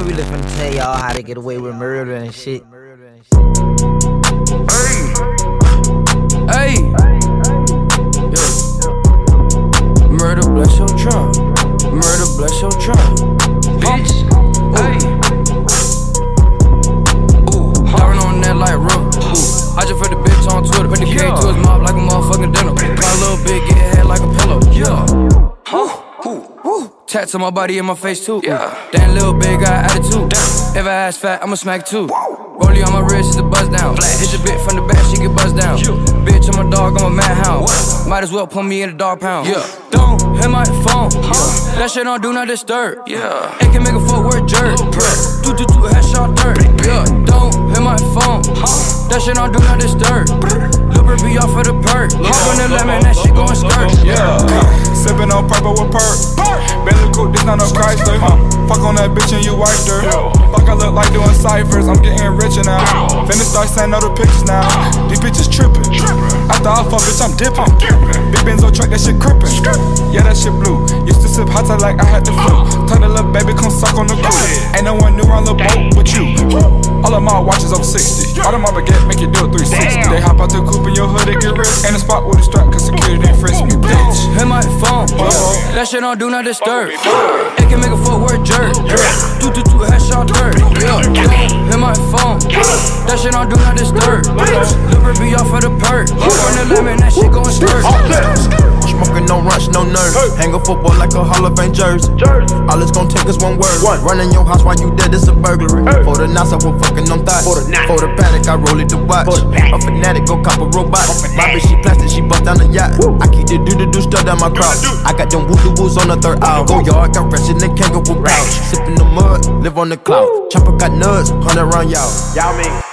ain't really finna tell y'all how to get away with murder and shit. Hey, yeah. Murder bless your trunk. Murder bless your trunk. Bitch, hey. Ooh, diving on that like rook. Ooh, I just put the bitch on Twitter. Put the K to his mouth like a motherfucking dinner. My little bitch get head like a pillow. Yeah. Huh? Tats on my body and my face too. Yeah. Damn, little bitch got attitude. If I ass fat, I'ma smack too. Rollie on my wrist is a buzz down. Hit the bit from the back, she get buzzed down. Bitch, I'm a dog, I'm a madhound. Might as well put me in a dog pound. Yeah. Don't hit my phone. Yeah. That shit don't do not disturb. Yeah. It can make a footwork jerk. Do headshot dirt. Yeah. Don't hit my phone. That shit don't do not disturb. Lil' bit be off for the perk. Hop on the lemon, that shit going skirt. Yeah. Sippin' on purple with perk. Bentley coupe, this not no Chrysler. Fuck on that bitch and you wiped her. Fuck, I look like doing ciphers. I'm getting richer now. Finna start sending all the pictures now. These bitches trippin'. After I fuck, bitch, I'm dippin'. Big Benzo truck, that shit crippin'. Yeah, that shit blue. Used to sip hot like I had the flu. Tell the little baby, come suck on the crew. Ain't no one new on the boat but you. All of my watches over 60. All of my baguette make you do a 360. They hop out the coupe in your hood, they get risk. Ain't a spot with a strap, cause security didn't frisk me, bitch. Hit my phone. That shit don't do not disturb. It can make a footwork jerk. Do headshot dirt. Hit my phone. That shit don't do not disturb. Lil' bit be off for the perk. Hop on the lemon, that shit going skirt. Smoking, no rush, no nerves. Hang a football like a Hall of Fame jersey. All it's gonna take is one word. Run in your house while you dead, it's a burglary. For the knots, I will fucking on thighs. For the paddock, I roll it to watch. A fanatic, go cop a robot. My bitch, she plastic, she bust down the yacht. I keep the do stuff down my crotch. I got them woo-woo-woos on the third hour. Go yard, got rest in the kangaroo pouch. Sippin' the mud, live on the cloud. Chopper got nuts, 100 round y'all. Y'all mean